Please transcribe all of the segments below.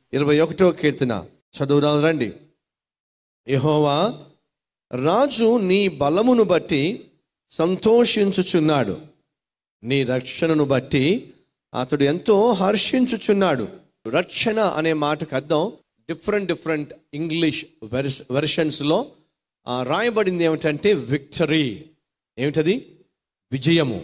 21వ కీర్తన చదువుదాం రండి. యెహోవా రాజు నీ బలమును బట్టి సంతోషించుచున్నాడు, నీ రక్షణను బట్టి అతడు ఎంతో హర్షించుచున్నాడు. రక్షణ అనే మాటకు అర్థం డిఫరెంట్ ఇంగ్లీష్ వెర్షన్స్లో రాయబడింది ఏమిటంటే విక్టరీ. ఏమిటది? విజయము.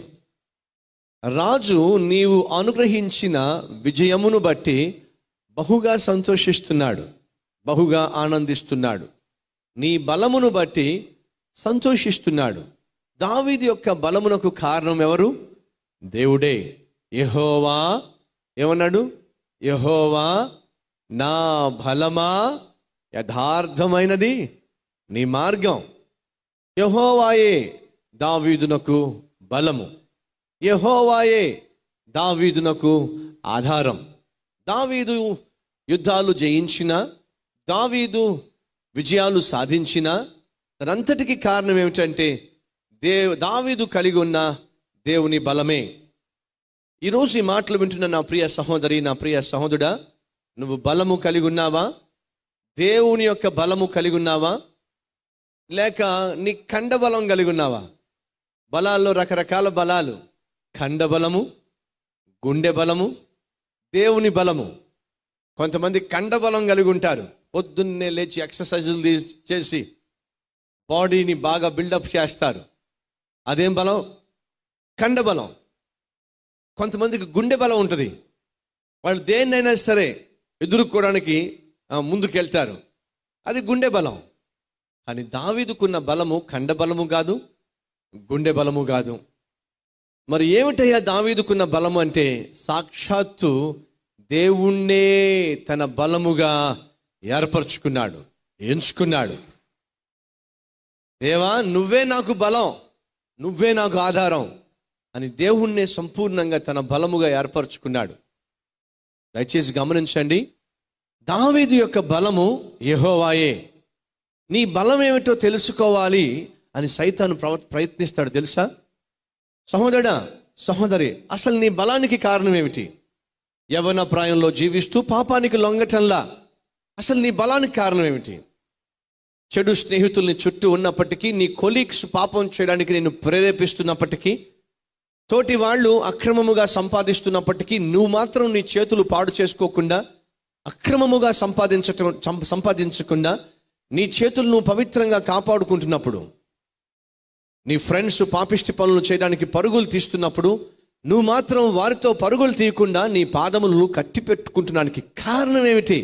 రాజు నీవు అనుగ్రహించిన విజయమును బట్టి బహుగా సంతోషిస్తున్నాడు, బహుగా ఆనందిస్తున్నాడు. నీ బలమును బట్టి సంతోషిస్తున్నాడు. దావీదు యొక్క బలమునకు కారణం ఎవరు? దేవుడే. యెహోవా ఏమన్నాడు? యెహోవా నా బలమా, యథార్థమైనది నీ మార్గం. యెహోవాయే దావీదునకు బలము, యెహోవాయే దావీదునకు ఆధారం. దావీదు యుద్ధాలు జయించిన, దావీదు విజయాలు సాధించిన తనంతటికి కారణం ఏమిటంటే దావీదు కలిగి ఉన్న దేవుని బలమే. ఈరోజు ఈ మాటలు వింటున్న నా ప్రియ సహోదరి, నా ప్రియ సహోదరుడా, నువ్వు బలము కలిగి ఉన్నావా? దేవుని యొక్క బలము కలిగి ఉన్నావా? లేక నీ కండబలం కలిగి ఉన్నావా? బలాల్లో రకరకాల బలాలు. కండబలము, గుండె బలము, దేవుని బలము. కొంతమంది కండబలం కలిగి ఉంటారు. పొద్దున్నే లేచి ఎక్సర్సైజులు చేసి బాడీని బాగా బిల్డప్ చేస్తారు. అదేం బలం? కండబలం. కొంతమందికి గుండె బలం ఉంటుంది. వాళ్ళు దేన్నైనా సరే ఎదుర్కోవడానికి ముందుకెళ్తారు. అది గుండె బలం. కానీ దావీదుకున్న బలము కండబలము కాదు, గుండె బలము కాదు. మరి ఏమిటయ్యా దావీదుకున్న బలము అంటే, సాక్షాత్తు దేవుణ్ణే తన బలముగా ఏర్పరచుకున్నాడు, ఎంచుకున్నాడు. దేవా నువ్వే నాకు బలం, నువ్వే నాకు ఆధారం అని దేవుణ్ణే సంపూర్ణంగా తన బలముగా ఏర్పరచుకున్నాడు. దయచేసి గమనించండి, దావీదు యొక్క బలము యెహోవాయే. నీ బలం ఏమిటో తెలుసుకోవాలి అని సైతాను ప్రయత్నిస్తాడు, తెలుసా? సహోదరుడా, సహోదరి, అసలు నీ బలానికి కారణం ఏమిటి? యవ్వన ప్రాయంలో జీవిస్తూ పాపానికి లొంగటంలా అసలు నీ బలానికి కారణం ఏమిటి? చెడు స్నేహితుల్ని చుట్టూ ఉన్నప్పటికీ, నీ కొలీగ్స్ పాపం చేయడానికి నేను ప్రేరేపిస్తున్నప్పటికీ, తోటి వాళ్ళు అక్రమముగా సంపాదిస్తున్నప్పటికీ, నువ్వు మాత్రం నీ చేతులు పాడు చేసుకోకుండా, అక్రమముగా సంపాదించకుండా నీ చేతులు నువ్వు పవిత్రంగా కాపాడుకుంటున్నప్పుడు, నీ ఫ్రెండ్స్ పాపిష్టి పనులు చేయడానికి పరుగులు తీస్తున్నప్పుడు, నువ్వు మాత్రం వారితో పరుగులు తీయకుండా నీ పాదములను కట్టి పెట్టుకుంటున్నానికి కారణం ఏమిటి?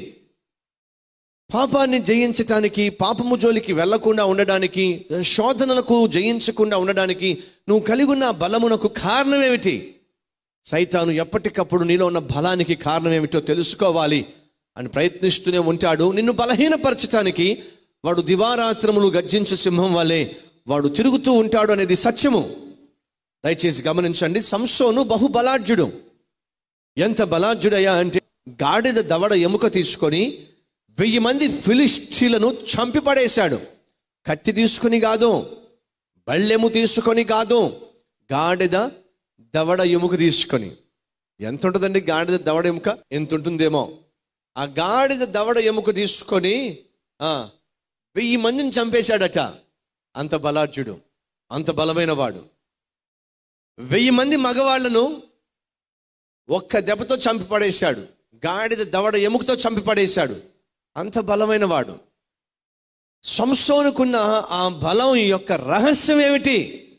పాపాన్ని జయించటానికి, పాపము జోలికి వెళ్లకుండా ఉండడానికి, శోధనలకు జయించకుండా ఉండడానికి నువ్వు కలిగి ఉన్న బలమునకు కారణం ఏమిటి? సైతాను ఎప్పటికప్పుడు నీలో ఉన్న బలానికి కారణం ఏమిటో తెలుసుకోవాలి అని ప్రయత్నిస్తూనే ఉంటాడు. నిన్ను బలహీనపరచటానికి వాడు దివారాత్రములు గర్జించు సింహం వలె వాడు తిరుగుతూ ఉంటాడు అనేది సత్యము. దయచేసి గమనించండి, సంసోను బహుబలాఢ్యుడు. ఎంత బలాఢ్యుడయ్యా అంటే, గాడిద దవడ ఎముక తీసుకొని 1000 మంది ఫిలిష్తీయులను చంపి పడేశాడు. కత్తి తీసుకొని కాదు, బళ్ళెము తీసుకొని కాదు, గాడిద దవడ ఎముక తీసుకొని. ఎంత ఉంటుందండి గాడిద దవడ ఎముక? ఎంత ఉంటుందేమో. ఆ గాడిద దవడ ఎముక తీసుకొని 1000 మందిని చంపేశాడట. అంత బలాఢ్యుడు, అంత బలమైన వాడు. 1000 మంది మగవాళ్లను ఒక్క దెబ్బతో చంపి పడేశాడు. గాడిద దవడ ఎముకతో చంపి పడేశాడు. అంత బలమైన వాడు. సంసోనుకున్న ఆ బలం యొక్క రహస్యం ఏమిటి?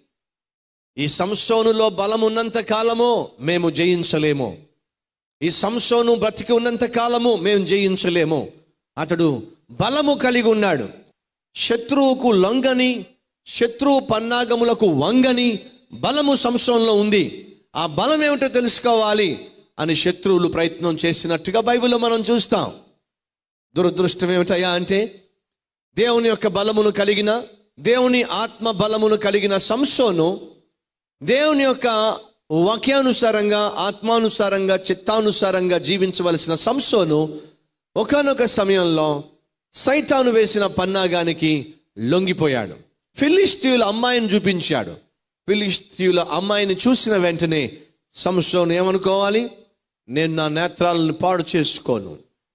ఈ సంసోనులో బలం ఉన్నంత కాలము మేము జయించలేము. ఈ సంసోను బ్రతికి ఉన్నంత కాలము మేము జయించలేము. అతడు బలము కలిగి ఉన్నాడు. శత్రువుకు లొంగని, శత్రువు పన్నాగములకు వంగని బలము సంసోనులో ఉంది. ఆ బలం ఏమిటో తెలుసుకోవాలి అని శత్రువులు ప్రయత్నం చేసినట్టుగా బైబిల్లో మనం చూస్తాం. దురదృష్టం ఏమిటయ్యా అంటే, దేవుని యొక్క బలమును కలిగిన, దేవుని ఆత్మ బలమును కలిగిన సంసోను, దేవుని యొక్క వాక్యానుసారంగా, ఆత్మానుసారంగా, చిత్తానుసారంగా జీవించవలసిన సంసోను ఒకానొక సమయంలో సైతాను వేసిన పన్నాగానికి లొంగిపోయాడు. ఫిలిష్తీయుల అమ్మాయిని చూపించాడు. ఫిలిష్తీయుల అమ్మాయిని చూసిన వెంటనే సంసోను ఏమనుకోవాలి? నేను నా నేత్రాలను పాడు చేసుకోను,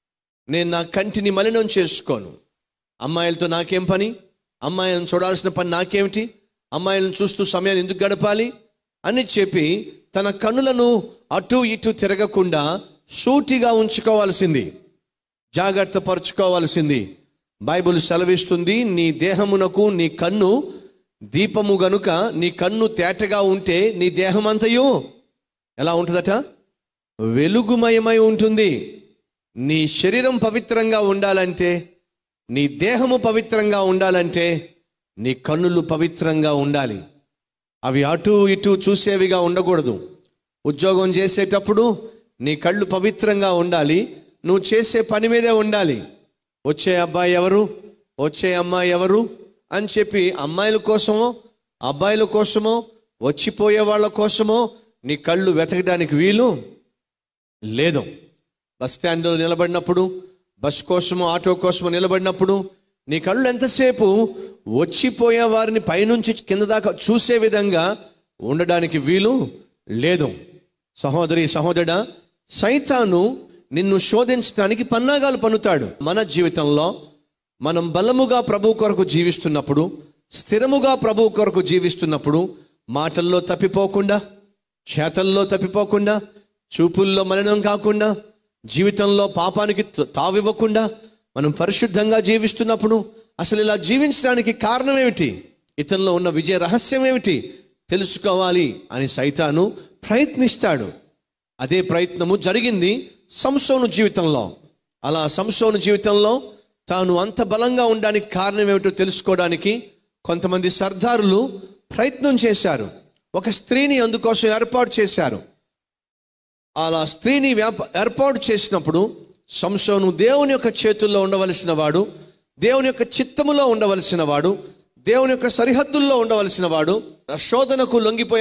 నేను నా కంటిని మలినం చేసుకోను. అమ్మాయిలతో నాకేం పని, అమ్మాయిలను చూడాల్సిన పని నాకేమిటి, అమ్మాయిలను చూస్తూ సమయాన్ని ఎందుకు గడపాలి అని చెప్పి తన కన్నులను అటు ఇటు తిరగకుండా సూటిగా ఉంచుకోవాల్సింది, జాగ్రత్త పరుచుకోవాల్సింది. బైబిల్ సెలవిస్తుంది, నీ దేహమునకు నీ కన్ను దీపము గనుక నీ కన్ను తేటగా ఉంటే నీ దేహమంతయు ఎలా ఉంటుందట? వెలుగుమయమై ఉంటుంది. నీ శరీరం పవిత్రంగా ఉండాలంటే, నీ దేహము పవిత్రంగా ఉండాలంటే నీ కన్నులు పవిత్రంగా ఉండాలి. అవి అటు ఇటు చూసేవిగా ఉండకూడదు. ఉద్యోగం చేసేటప్పుడు నీ కళ్ళు పవిత్రంగా ఉండాలి, నువ్వు చేసే పని మీదే ఉండాలి. వచ్చే అబ్బాయి ఎవరు, వచ్చే అమ్మాయి ఎవరు అని చెప్పి అమ్మాయిల కోసమో అబ్బాయిల కోసమో వచ్చిపోయే వాళ్ళ కోసమో నీ కళ్ళు వెతకడానికి వీలు లేదు. బస్ స్టాండ్లో నిలబడినప్పుడు, బస్ కోసమో ఆటో కోసమో నిలబడినప్పుడు నీ కళ్ళు ఎంతసేపు వచ్చిపోయే వారిని పైనుంచి కింద దాకా చూసే విధంగా ఉండడానికి వీలు లేదు. సహోదరి సహోదరుడా, సైతాను నిన్ను శోధించడానికి పన్నాగాలు పన్నుతాడు. మన జీవితంలో మనం బలముగా ప్రభు కొరకు జీవిస్తున్నప్పుడు, స్థిరముగా ప్రభు కొరకు జీవిస్తున్నప్పుడు, మాటల్లో తప్పిపోకుండా, చేతల్లో తప్పిపోకుండా, చూపుల్లో మలినం కాకుండా, జీవితంలో పాపానికి తావివ్వకుండా మనం పరిశుద్ధంగా జీవిస్తున్నప్పుడు, అసలు ఇలా జీవించడానికి కారణం ఏమిటి, ఇతనిలో ఉన్న విజయ రహస్యం ఏమిటి తెలుసుకోవాలి అని సైతాను ప్రయత్నిస్తాడు. అదే ప్రయత్నము జరిగింది సంసోను జీవితంలో. అలా సంసోను జీవితంలో తాను అంత బలంగా ఉండడానికి కారణం ఏమిటో తెలుసుకోవడానికి కొంతమంది సర్దారులు ప్రయత్నం చేశారు. ఒక స్త్రీని అందుకోసం ఏర్పాటు చేశారు. అలా స్త్రీని ఏర్పాటు చేసినప్పుడు సంసోను దేవుని యొక్క చేతుల్లో ఉండవలసిన వాడు, దేవుని యొక్క చిత్తములో ఉండవలసిన వాడు, దేవుని యొక్క సరిహద్దుల్లో ఉండవలసిన వాడు శోధనకు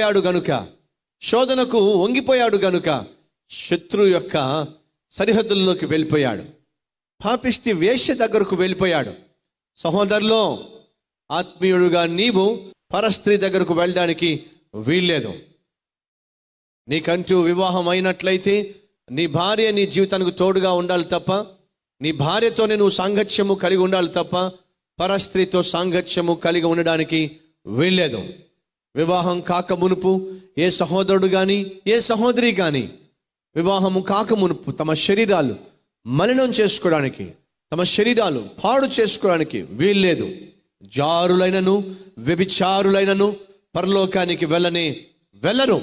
వంగిపోయాడు గనుక శత్రు యొక్క సరిహద్దుల్లోకి వెళ్ళిపోయాడు. పాపిష్టి వేశ్య దగ్గరకు వెళ్ళిపోయాడు. సహోదరులో, ఆత్మీయుడుగా నీవు పరస్త్రీ దగ్గరకు వెళ్ళడానికి వీల్లేదు. నీకంటూ వివాహం అయినట్లయితే నీ భార్య నీ జీవితానికి తోడుగా ఉండాలి తప్ప, నీ భార్యతోనే నువ్వు సాంగత్యము కలిగి ఉండాలి తప్ప పరస్త్రీతో సాంగత్యము కలిగి ఉండడానికి వీల్లేదు. వివాహం కాక మునుపు ఏ సహోదరుడు కానీ ఏ సహోదరి కానీ వివాహము కాక మునుపు తమ శరీరాలు మలినం చేసుకోవడానికి, తమ శరీరాలు పాడు చేసుకోవడానికి వీల్లేదు. జారులైనను వ్యభిచారులైనను పరలోకానికి వెళ్ళరు.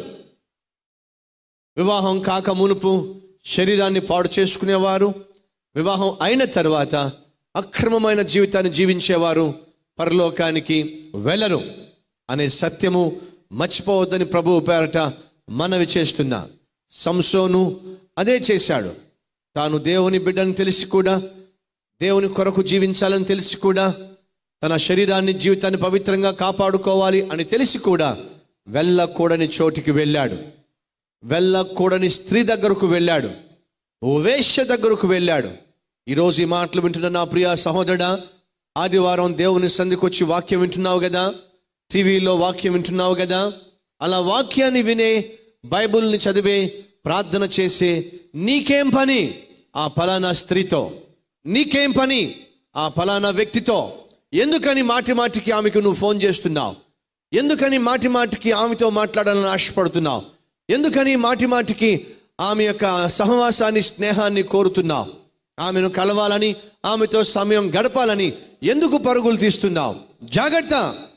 వివాహం కాక మునుపు శరీరాన్ని పాడు చేసుకునేవారు, వివాహం అయిన తర్వాత అక్రమమైన జీవితాన్ని జీవించేవారు పరలోకానికి వెళ్ళరు అనే సత్యము మర్చిపోవద్దని ప్రభువు పేరట మనవి చేస్తున్నా. సంసోను అదే చేశాడు. తాను దేవుని బిడ్డని తెలిసి కూడా, దేవుని కొరకు జీవించాలని తెలిసి కూడా, తన శరీరాన్ని జీవితాన్ని పవిత్రంగా కాపాడుకోవాలి అని తెలిసి కూడా వెళ్ళకూడని చోటికి వెళ్ళాడు. వెళ్ళకూడని స్త్రీ దగ్గరకు వెళ్ళాడు, వేశ్య దగ్గరకు వెళ్ళాడు. ఈరోజు ఈ మాటలు వింటున్న నా ప్రియ సహోదరుడా, ఆదివారం దేవుని సంధికి వచ్చి వాక్యం వింటున్నావు కదా, టీవీలో వాక్యం వింటున్నావు కదా, అలా వాక్యాన్ని వినే, బైబిల్ని చదివే, ప్రార్థన చేసే నీకేం పని ఆ ఫలానా స్త్రీతో? నీకేం పని ఆ ఫలానా వ్యక్తితో? ఎందుకని మాటికి ఆమెకు నువ్వు ఫోన్ చేస్తున్నావు? ఎందుకని మాటికి ఆమెతో మాట్లాడాలని ఆశపడుతున్నావు? ఎందుకని మాటికి ఆమె యొక్క సహవాసాన్ని, స్నేహాన్ని కోరుతున్నావు? ఆమెను కలవాలని, ఆమెతో సమయం గడపాలని ఎందుకు పరుగులు తీస్తున్నావు? జాగ్రత్త.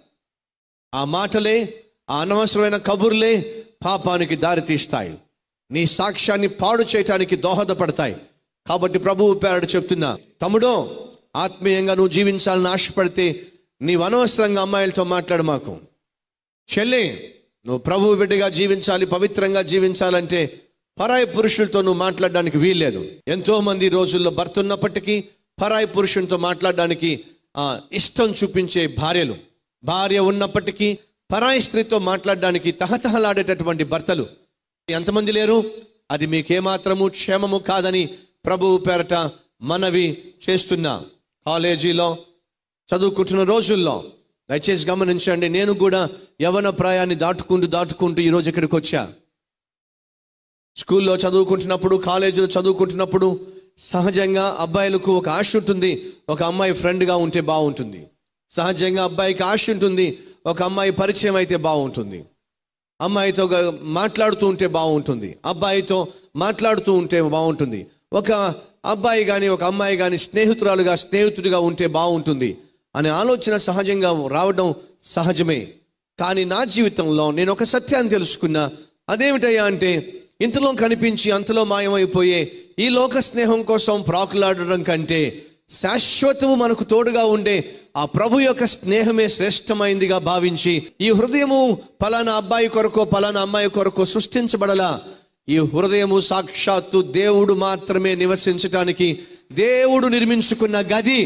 ఆ మాటలే, ఆ అనవసరమైన కబుర్లే పాపానికి దారి తీస్తాయి, నీ సాక్ష్యాన్ని పాడు చేయటానికి దోహదపడతాయి. కాబట్టి ప్రభువు పేరట చెప్తున్నా, తమ్ముడో, ఆత్మీయంగా నువ్వు జీవించాలని ఆశపడితే నీవు అనవసరంగా అమ్మాయిలతో మాట్లాడు మాకు. చెల్లె, నువ్వు ప్రభువు బిడ్డగా జీవించాలి, పవిత్రంగా జీవించాలంటే పరాయి పురుషులతో నువ్వు మాట్లాడడానికి వీల్లేదు. ఎంతోమంది రోజుల్లో భర్త ఉన్నప్పటికీ పరాయి పురుషునితో మాట్లాడడానికి ఇష్టం చూపించే భార్యలు, భార్య ఉన్నప్పటికీ పరాయి స్త్రీతో మాట్లాడడానికి తహతహలాడేటటువంటి భర్తలు ఎంతమంది లేరు? అది మీకేమాత్రము క్షేమము కాదని ప్రభువు పేరట మనవి చేస్తున్నా. కాలేజీలో చదువుకుంటున్న రోజుల్లో దయచేసి గమనించండి. నేను కూడా యవ్వన ప్రాయాన్ని దాటుకుంటూ ఈరోజు ఇక్కడికి వచ్చా. స్కూల్లో చదువుకుంటున్నప్పుడు, కాలేజీలో చదువుకుంటున్నప్పుడు సహజంగా అబ్బాయిలకు ఒక ఆశ ఉంటుంది, ఒక అమ్మాయి ఫ్రెండ్గా ఉంటే బాగుంటుంది. సహజంగా అబ్బాయికి ఆశ ఉంటుంది, ఒక అమ్మాయి పరిచయం అయితే బాగుంటుంది. అమ్మాయితో మాట్లాడుతూ ఉంటే బాగుంటుంది, అబ్బాయితో మాట్లాడుతూ ఉంటే బాగుంటుంది. ఒక అబ్బాయి కానీ ఒక అమ్మాయి కానీ స్నేహితుడిగా ఉంటే బాగుంటుంది అనే ఆలోచన సహజంగా రావడం సహజమే. కానీ నా జీవితంలో నేను ఒక సత్యాన్ని తెలుసుకున్నా. అదేమిటయ్యా అంటే, ఇంతలో కనిపించి అంతలో మాయమైపోయే ఈ లోక స్నేహం కోసం ప్రాకులాడడం కంటే శాశ్వతము మనకు తోడుగా ఉండే ఆ ప్రభు యొక్క స్నేహమే శ్రేష్టమైందిగా భావించి, ఈ హృదయము పలానా అబ్బాయి కొరకో పలానా అమ్మాయి కొరకో సృష్టించబడలా. ఈ హృదయము సాక్షాత్తు దేవుడు మాత్రమే నివసించటానికి దేవుడు నిర్మించుకున్న గది.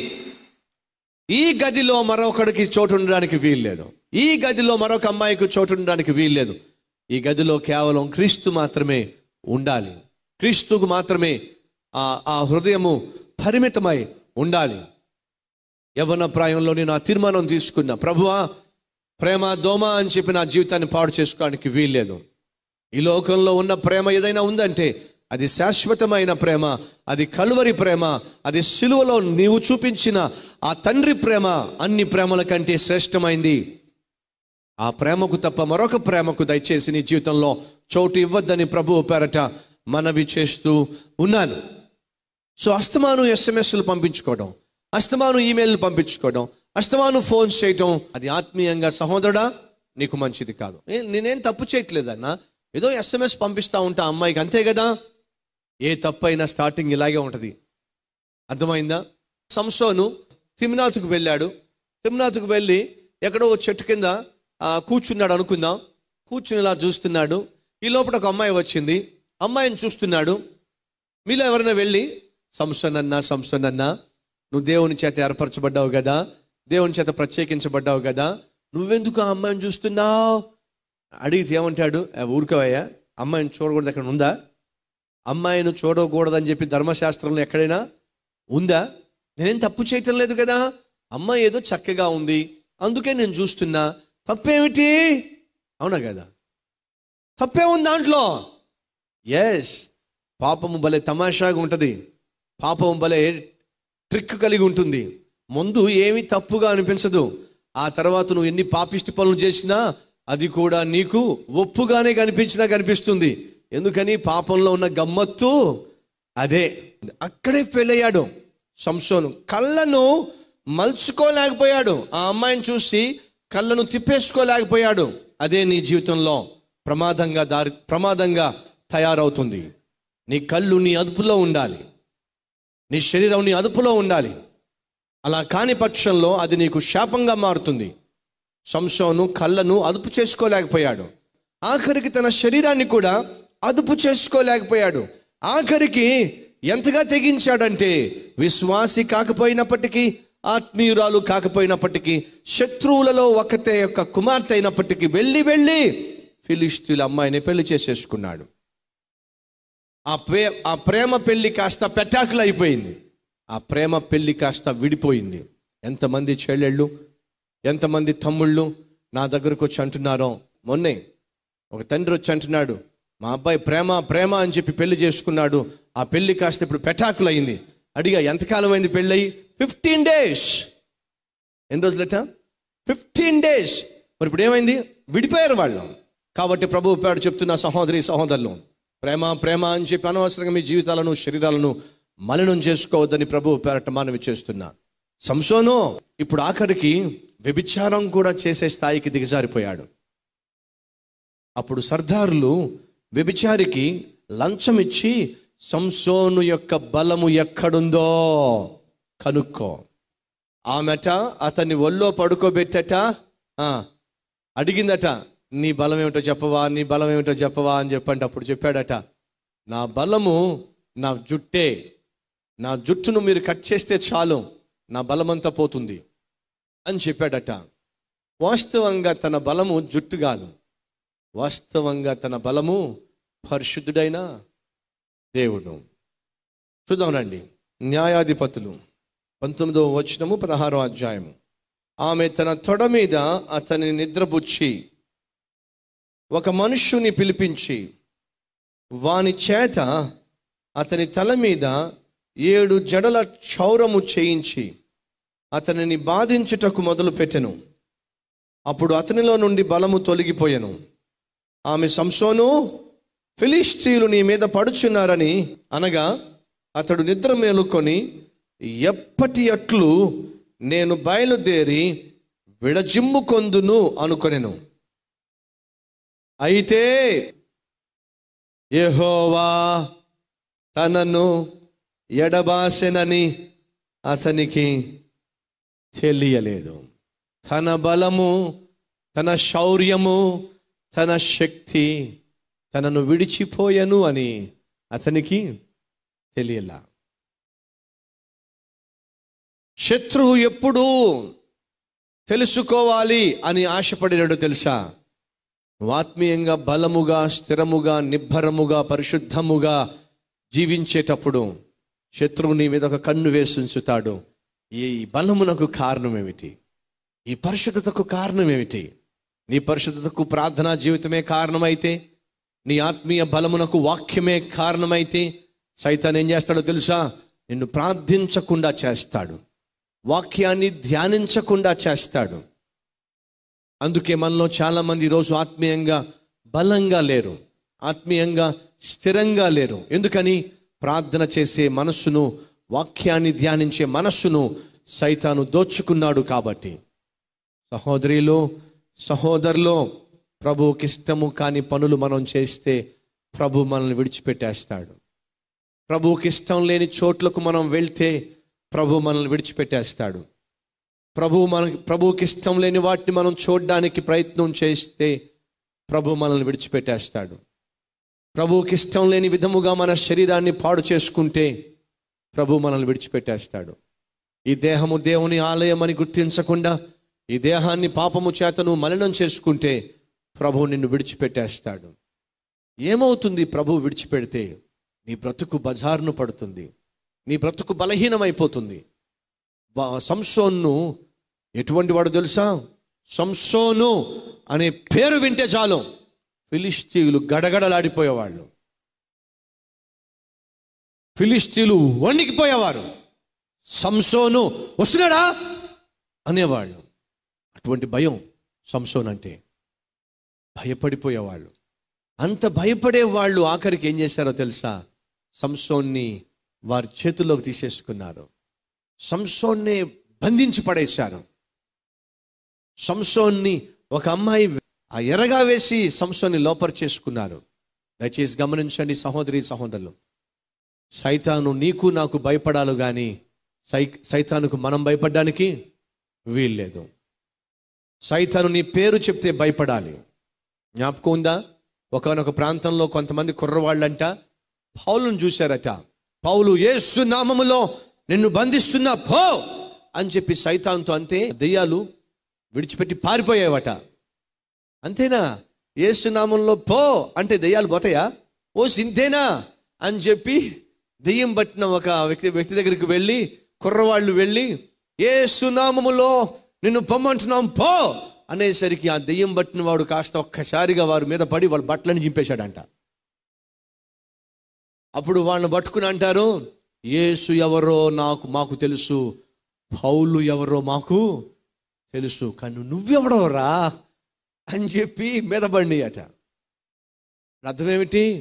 ఈ గదిలో మరొకడికి చోటు ఉండడానికి వీల్లేదు. ఈ గదిలో మరొక అమ్మాయికి చోటు ఉండడానికి వీల్లేదు. ఈ గదిలో కేవలం క్రీస్తు మాత్రమే ఉండాలి. క్రీస్తుకు మాత్రమే ఆ హృదయము పరిమితమై ఉండాలి. యవ్వన ప్రాయంలో నేను ఆ తీర్మానం తీసుకున్నా, ప్రభువా ప్రేమ దోమ అని చెప్పి నా జీవితాన్ని పాడు చేసుకోవడానికి వీల్లేదు. ఈ లోకంలో ఉన్న ప్రేమ ఏదైనా ఉందంటే అది శాశ్వతమైన ప్రేమ, అది కలువరి ప్రేమ, అది సిలువలో నీవు చూపించిన ఆ తండ్రి ప్రేమ అన్ని ప్రేమల కంటే శ్రేష్టమైంది. ఆ ప్రేమకు తప్ప మరొక ప్రేమకు దయచేసి నీ జీవితంలో చోటు ఇవ్వద్దని ప్రభువు పేరట మనవి చేస్తూ ఉన్నాను. సో అస్తమాను ఎస్ఎంఎస్లు పంపించుకోవడం, అస్తమాను ఈమెయిల్లు పంపించుకోవడం, అస్తమాను ఫోన్ చేయటం, అది ఆత్మీయంగా సహోదరుడా నీకు మంచిది కాదు. నేనేం తప్పు చేయట్లేదన్నా, ఏదో ఎస్ఎంఎస్ పంపిస్తూ ఉంటా అమ్మాయికి, అంతే కదా. ఏ తప్పైనా స్టార్టింగ్ ఇలాగే ఉంటుంది, అర్థమైందా? సంసోను తిమ్నాతుకు వెళ్ళాడు. తిమ్నాతుకు వెళ్ళి ఎక్కడో చెట్టు కింద కూర్చున్నాడు అనుకుందాం. కూర్చుని ఇలా చూస్తున్నాడు. ఈ లోపల ఒక అమ్మాయి వచ్చింది. అమ్మాయిని చూస్తున్నాడు. మీలో ఎవరైనా వెళ్ళి సంసోన్ అన్నా నువ్వు దేవుని చేత ఏర్పరచబడ్డావు కదా, దేవుని చేత ప్రత్యేకించబడ్డావు కదా, నువ్వెందుకు ఆ అమ్మాయిని చూస్తున్నావు అడిగితే ఏమంటాడు? ఊరుకోవయ్యా, అమ్మాయిని చూడకూడదు ఎక్కడ ఉందా? అమ్మాయిని చూడకూడదని చెప్పి ధర్మశాస్త్రంలో ఎక్కడైనా ఉందా? నేనేం తప్పు చేయటం లేదు కదా, అమ్మాయి ఏదో చక్కగా ఉంది అందుకే నేను చూస్తున్నా, తప్పేమిటి? అవునా కదా? తప్పే ఉంది దాంట్లో. ఎస్, పాపము భలే తమాషాగా ఉంటుంది, పాపము భలే ట్రిక్ కలిగి ఉంటుంది. ముందు ఏమీ తప్పుగా అనిపించదు, ఆ తర్వాత నువ్వు ఎన్ని పాపిష్టి పనులు చేసినా అది కూడా నీకు ఒప్పుగానే కనిపిస్తుంది. ఎందుకని? పాపంలో ఉన్న గమ్మత్తు అదే. అక్కడే ఫెయిల్ అయ్యాడు సంసోను. కళ్ళను మలుచుకోలేకపోయాడు, ఆ అమ్మాయిని చూసి కళ్ళను తిప్పేసుకోలేకపోయాడు. అదే నీ జీవితంలో ప్రమాదంగా తయారవుతుంది. నీ కళ్ళు నీ అదుపులో ఉండాలి, నీ శరీరం నీ అదుపులో ఉండాలి. అలా కాని పక్షంలో అది నీకు శాపంగా మారుతుంది. సంసోను కళ్ళను అదుపు చేసుకోలేకపోయాడు, ఆఖరికి తన శరీరాన్ని కూడా అదుపు చేసుకోలేకపోయాడు. ఆఖరికి ఎంతగా తెగించాడంటే, విశ్వాసి కాకపోయినప్పటికీ, ఆత్మీయురాలు కాకపోయినప్పటికీ, శత్రువులలో ఒకతే యొక్క కుమార్తె అయినప్పటికీ వెళ్ళి ఫిలిష్తీయుల అమ్మాయిని పెళ్లి చేసేసుకున్నాడు. ఆ ప్రేమ పెళ్లి కాస్త పెటాకులు అయిపోయింది, ఆ ప్రేమ పెళ్లి కాస్త విడిపోయింది. ఎంతమంది చెల్లెళ్ళు, ఎంతమంది తమ్ముళ్ళు నా దగ్గరకు వచ్చి అంటున్నారో. మొన్నే ఒక తండ్రి వచ్చి అంటున్నాడు, మా అబ్బాయి ప్రేమ అని చెప్పి పెళ్లి చేసుకున్నాడు, ఆ పెళ్లి కాస్త ఇప్పుడు పెటాకులు అయింది. అడిగా, ఎంతకాలం అయింది పెళ్ళయి? 15 days. ఎన్ని రోజులట? 15 days. మరి ఇప్పుడు ఏమైంది? విడిపోయారు వాళ్ళు. కాబట్టి ప్రభువు పేరు చెప్తున్న సహోదరులు, ప్రేమ అని చెప్పి అనవసరంగా మీ జీవితాలను శరీరాలను మలినం చేసుకోవద్దని ప్రభువు పేరట మనవి చేస్తున్నా. సంసోను ఇప్పుడు ఆఖరికి వ్యభిచారం కూడా చేసే స్థాయికి దిగజారిపోయాడు. అప్పుడు సర్దారులు వ్యభిచారికి లంచం ఇచ్చి, సంసోను యొక్క బలము ఎక్కడుందో కనుక్కో. ఆమెట అతన్ని ఒళ్ళో పడుకోబెట్టట అడిగిందట, నీ బలం ఏమిటో చెప్పవా అని చెప్పంటే అప్పుడు చెప్పాడట, నా బలము నా జుట్టే, నా జుట్టును మీరు కట్ చేస్తే చాలు నా బలమంతా పోతుంది అని చెప్పాడట. వాస్తవంగా తన బలము జుట్టు కాదు, వాస్తవంగా తన బలము పరిశుద్ధుడైన దేవుడు. చూద్దామండి, న్యాయాధిపతులు 19వ వచనము 16వ అధ్యాయము. ఆమె తన తొడ మీద అతని నిద్రపుచ్చి ఒక మనుష్యుని పిలిపించి వాని చేత అతని తల మీద 7 జడల క్షౌరము చేయించి అతనిని బాధించుటకు మొదలుపెట్టెను. అప్పుడు అతనిలో నుండి బలము తొలగిపోయెను. ఆమె సంసోను, ఫిలిష్తీయులు నీ మీద పడుచున్నారని అనగా అతడు నిద్ర మేలుకొని ఎప్పటి అట్లు నేను బయలుదేరి విడజిమ్ముకొందును అనుకొనెను. అయితే యెహోవా తనను ఎడబాసెనని అతనికి తెలియలేదు. తన బలము, తన శౌర్యము, తన శక్తి తనను విడిచిపోయెను అని అతనికి తెలియలా. శత్రువు ఎప్పుడు తెలుసుకోవాలి అని ఆశపడినాడు తెలుసా? నువ్వు ఆత్మీయంగా బలముగా, స్థిరముగా, నిబ్బరముగా, పరిశుద్ధముగా జీవించేటప్పుడు శత్రువు నీ మీద ఒక కన్ను వేసి ఉంచుతాడు. ఈ బలమునకు కారణం ఏమిటి? ఈ పరిశుద్ధతకు కారణం ఏమిటి? నీ పరిశుద్ధతకు ప్రార్థనా జీవితమే కారణమైతే, నీ ఆత్మీయ బలమునకు వాక్యమే కారణమైతే, సైతాన్ ఏం చేస్తాడో తెలుసా? నిన్ను ప్రార్థించకుండా చేస్తాడు, వాక్యాన్ని ధ్యానించకుండా చేస్తాడు. అందుకే మనలో చాలామంది ఈరోజు ఆత్మీయంగా బలంగా లేరు, ఆత్మీయంగా స్థిరంగా లేరు. ఎందుకని? ప్రార్థన చేసే మనస్సును, వాక్యాన్ని ధ్యానించే మనస్సును సైతాను దోచుకున్నాడు కాబట్టి. సహోదరిలో, సహోదరులో, ప్రభువుకి ఇష్టము కాని పనులు మనం చేస్తే ప్రభు మనల్ని విడిచిపెట్టేస్తాడు. ప్రభువుకి ఇష్టం లేని చోట్లకు మనం వెళ్తే ప్రభు మనల్ని విడిచిపెట్టేస్తాడు. ప్రభువుకి ఇష్టం లేని వాటిని మనం చూడడానికి ప్రయత్నం చేస్తే ప్రభు మనల్ని విడిచిపెట్టేస్తాడు. ప్రభువుకి ఇష్టం లేని విధముగా మన శరీరాన్ని పాడు చేసుకుంటే ప్రభు మనల్ని విడిచిపెట్టేస్తాడు. ఈ దేహము దేవుని ఆలయం అని గుర్తించకుండా ఈ దేహాన్ని పాపము చేతను మలినం చేసుకుంటే ప్రభు నిన్ను విడిచిపెట్టేస్తాడు. ఏమవుతుంది ప్రభు విడిచిపెడితే? నీ బ్రతుకు బజారును పడుతుంది, నీ బ్రతుకు బలహీనమైపోతుంది. సంసోను ఎటువంటి వాడు తెలుసా? సంసోను అనే పేరు వింటే చాలు ఫిలిష్తీయులు గడగడలాడిపోయేవాళ్ళు, ఫిలిష్తీయులు వణికిపోయేవారు. సంసోను వస్తున్నాడా అనేవాళ్ళు. అటువంటి భయం సంసోన్ అంటే. భయపడిపోయేవాళ్ళు. అంత భయపడే వాళ్ళు ఆఖరికి ఏం చేశారో తెలుసా? సంసోన్ని వారి చేతుల్లోకి తీసేసుకున్నారు, సంసోన్నే బంధించి పడేశారు. సంసోన్ని ఒక అమ్మాయి ఆ ఎరగా వేసి సంసోన్ని లోపరిచేసుకున్నారు. దయచేసి గమనించండి సహోదరి సహోదరులు, సైతాను నీకు నాకు భయపడాలి కానీ సైతానుకు మనం భయపడడానికి వీల్లేదు. సైతాను నీ పేరు చెప్తే భయపడాలి. జ్ఞాపకం ఉందా? ఒకనొక ప్రాంతంలో కొంతమంది కుర్రవాళ్ళంట పౌలును చూశారట. పౌలు యేసు నామములో నిన్ను బంధిస్తున్నా పో అని చెప్పి సైతాన్తో అంటే దెయ్యాలు విడిచిపెట్టి పారిపోయావట. అంతేనా? యేసు నామంలో పో అంటే దెయ్యాలు పోతాయా? ఓ సింతేనా అని చెప్పి దెయ్యం పట్టిన ఒక వ్యక్తి దగ్గరికి వెళ్ళి, కుర్రవాళ్ళు వెళ్ళి యేసు నామములో నిన్ను పొమ్మంటున్నాం పో అనేసరికి ఆ దెయ్యం పట్టిన వాడు కాస్త ఒక్కసారిగా వారి మీద పడి వాళ్ళ బట్టలని చింపేశాడంట. అప్పుడు వాళ్ళని పట్టుకుని అంటారు, యేసు ఎవరో మాకు తెలుసు, పౌలు ఎవరో మాకు తెలుసు, కానీ నువ్వెవడోరా అని చెప్పి మీద పడి అట. అర్థమేమిటి?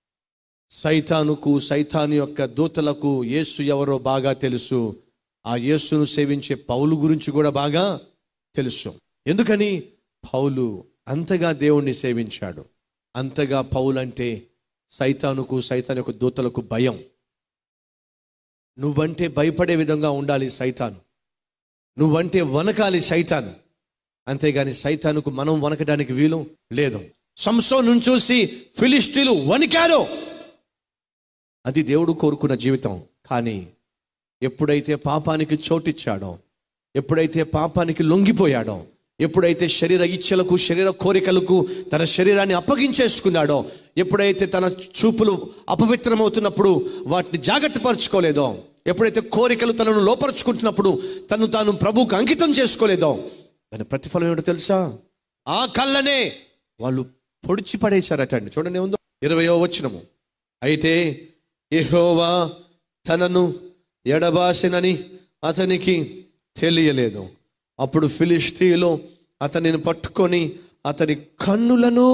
సైతాను యొక్క దూతలకు యేసు ఎవరో బాగా తెలుసు, ఆ యేసును సేవించే పౌలు గురించి కూడా బాగా తెలుసు. ఎందుకని? పౌలు అంతగా దేవుణ్ణి సేవించాడు. అంతగా పౌలు అంటే సైతాను యొక్క దూతలకు భయం. నువ్వంటే భయపడే విధంగా ఉండాలి సైతాను, నువ్వంటే వనకాలి సైతాను. అంతేగాని సైతానుకు మనం వనకడానికి వీలు లేదు. సంసోను చూసి ఫిలిష్తీయులు వణికారు. అది దేవుడు కోరుకున్న జీవితం. కానీ ఎప్పుడైతే పాపానికి చోటిచ్చాడో, ఎప్పుడైతే పాపానికి లొంగిపోయాడో, ఎప్పుడైతే శరీర ఇచ్చలకు, శరీర కోరికలకు తన శరీరాన్ని అప్పగించేసుకున్నాడో, ఎప్పుడైతే తన చూపులు అపవిత్రమవుతున్నప్పుడు వాటిని జాగ్రత్త పరచుకోలేదో, ఎప్పుడైతే కోరికలు తనను లోపరుచుకుంటున్నప్పుడు తాను ప్రభువుకు అంకితం చేసుకోలేదో, దాని ప్రతిఫలం ఏమిటో తెలుసా? ఆ కళ్ళనే వాళ్ళు పొడిచి పడేశారట అండి. చూడండి ఏముందో 20వ వచనము. అయితే యెహోవా తనను ఎడబాసినని అతనికి తెలియలేదు. అప్పుడు ఫిలిష్తీయులు అతనిని పట్టుకొని అతని కన్నులను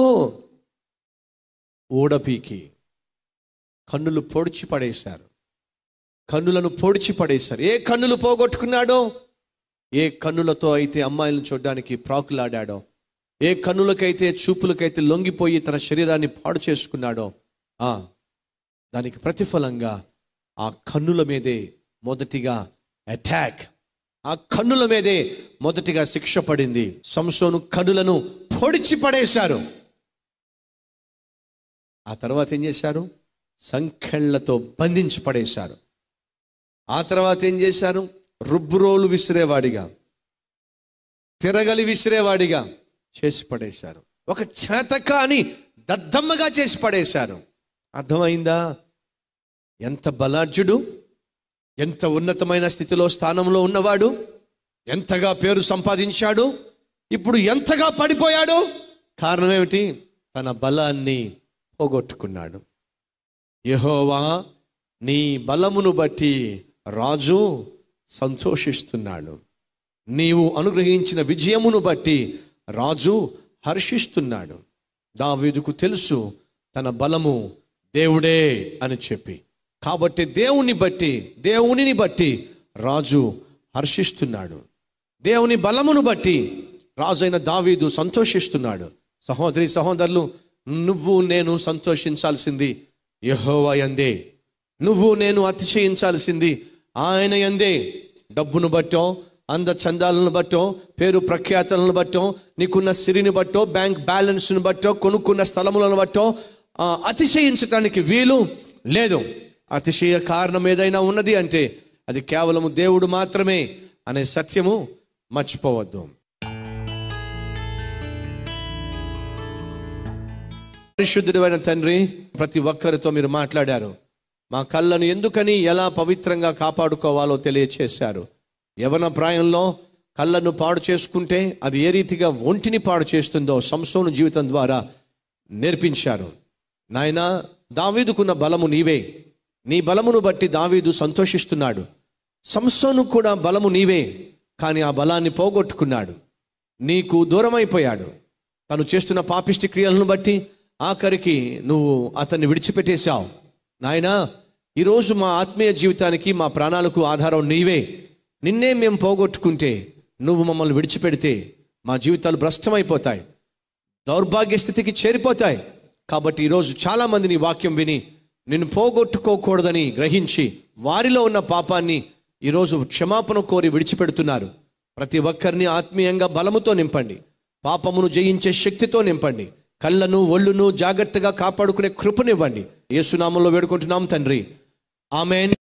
ఊడపీకి కన్నులు పొడిచి పడేశారు. కన్నులను పొడిచి పడేశారు. ఏ కన్నులు పోగొట్టుకున్నాడో, ఏ కన్నులతో అయితే అమ్మాయిలను చూడడానికి ప్రాకులాడాడో, ఏ కన్నులకైతే చూపులకైతే లొంగిపోయి తన శరీరాన్ని పాడు చేసుకున్నాడో, దానికి ప్రతిఫలంగా ఆ కన్నుల మీదే మొదటిగా అటాక్, ఆ కన్నుల మీదే మొదటిగా శిక్ష పడింది. సంసోను కన్నులను పొడిచి పడేశారు. ఆ తర్వాత ఏం చేశారు? సంకెళ్లతో బంధించి పడేశారు. ఆ తర్వాత ఏం చేశారు? రుబ్బురోలు విసిరేవాడిగా, తిరగలి విసిరేవాడిగా చేసి పడేశారు. ఒక చేతకాని దద్దమ్మగా చేసి పడేశారు. అర్థమైందా? ఎంత బలాఢ్యుడు, ఎంత ఉన్నతమైన స్థితిలో స్థానంలో ఉన్నవాడు, ఎంతగా పేరు సంపాదించాడు, ఇప్పుడు ఎంతగా పడిపోయాడు. కారణం ఏమిటి? తన బలాన్ని పోగొట్టుకున్నాడు. యెహోవా నీ బలమును బట్టి రాజు సంతోషిస్తున్నాడు. నీవు అనుగ్రహించిన విజయమును బట్టి రాజు హర్షిస్తున్నాడు. దావీదుకు తెలుసు తన బలము దేవుడే అని చెప్పి, కాబట్టి దేవునిని బట్టి రాజు హర్షిస్తున్నాడు. దేవుని బలమును బట్టి రాజు అయిన దావీదు సంతోషిస్తున్నాడు. సహోదరి సహోదరులు, నువ్వు నేను సంతోషించాల్సింది యెహోవా యందే. నువ్వు నేను అతిశయించాల్సింది ఆయన యందే. డబ్బును బట్టో, అందచందాలను బట్టో, పేరు ప్రఖ్యాతలను బట్టో, నీకున్న సిరిని బట్టో, బ్యాంక్ బ్యాలెన్స్ను బట్టో, కొనుక్కున్న స్థలములను బట్టో అతిశయించడానికి వీలు లేదు. అతిశయ కారణం ఏదైనా ఉన్నది అంటే అది కేవలము దేవుడు మాత్రమే అనే సత్యము మర్చిపోవద్దు. పరిశుద్ధుడైన తండ్రి, ప్రతి ఒక్కరితో మీరు మాట్లాడారు. మా కళ్ళను ఎందుకని ఎలా పవిత్రంగా కాపాడుకోవాలో తెలియచేశారు. యవన ప్రాయంలో కళ్ళను పాడు చేసుకుంటే అది ఏ రీతిగా ఒంటిని పాడు చేస్తుందో సంసోను జీవితం ద్వారా నేర్పించారు. నాయనా, దావీదుకున్న బలము నీవే. నీ బలమును బట్టి దావీదు సంతోషిస్తున్నాడు. సంసోను కూడా బలము నీవే, కానీ ఆ బలాన్ని పోగొట్టుకున్నాడు. నీకు దూరమైపోయాడు. తను చేస్తున్న పాపిష్టి క్రియలను బట్టి ఆఖరికి నువ్వు అతన్ని విడిచిపెట్టేశావు. నాయనా, ఈరోజు మా ఆత్మీయ జీవితానికి, మా ప్రాణాలకు ఆధారం నీవే. నిన్నే మేము పోగొట్టుకుంటే, నువ్వు మమ్మల్ని విడిచిపెడితే మా జీవితాలు భ్రష్టమైపోతాయి, దౌర్భాగ్య స్థితికి చేరిపోతాయి. కాబట్టి ఈరోజు చాలామంది నీ వాక్యం విని నిన్ను పోగొట్టుకోకూడదని గ్రహించి వారిలో ఉన్న పాపాన్ని ఈరోజు క్షమాపణ కోరి విడిచిపెడుతున్నారు. ప్రతి ఒక్కరిని ఆత్మీయంగా బలముతో నింపండి, పాపమును జయించే శక్తితో నింపండి, కళ్ళను ఒళ్ళును జాగ్రత్తగా కాపాడుకునే కృపనివ్వండి. యేసు నామములో వేడుకుంటున్నాం తండ్రి, ఆమేన్.